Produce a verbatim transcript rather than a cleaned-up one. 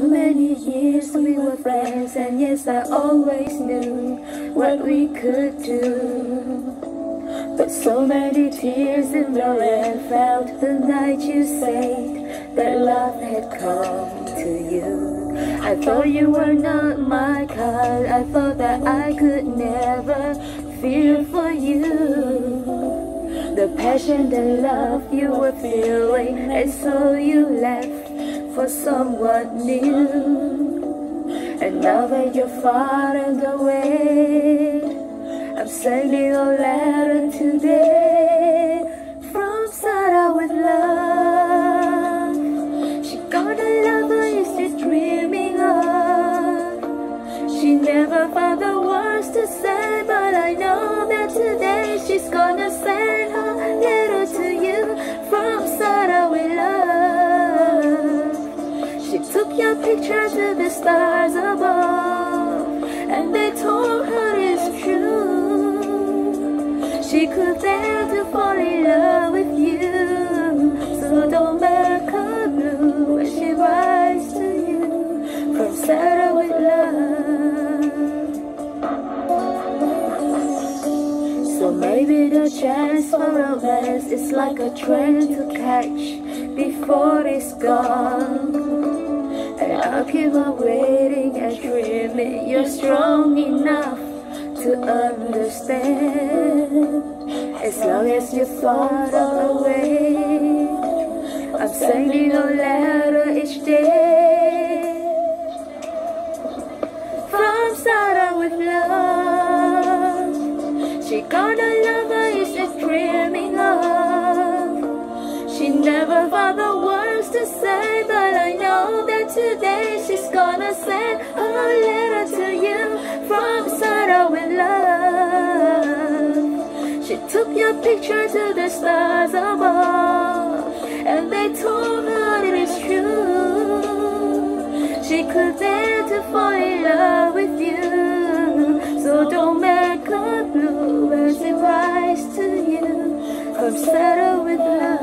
many years we were friends, and yes, I always knew what we could do. But so many tears in my eyes felt the night you said that love had come to you. I thought you were not my kind, I thought that I could never feel for you the passion and love you were feeling, and so you left for someone new. And now that you're far and away, I'm sending a letter today from Sarah with love. She got a lover you're still dreaming of. She never found the words to say, but I know that today she's gonna send her letter to you from Sarah with love. She took your picture to the stars above, and they told her it's true. She could dare to fall in love with you, so don't make her blue when she writes to you from Sarah with love. So maybe the chance for romance is like a train to catch before it's gone. And I'll keep on waiting and dreaming you're strong enough to understand. As long as you're far away, I'm sending a letter each day from Sarah with love. She got a lover you're just dreaming of. She never found the words to say, but I know that today she's gonna send her letter to you from Sarah with love. She took your picture to the stars above, and they told her it is true. She could dare to fall in love with you, so don't make her blue as it rise to you from Sarah with love.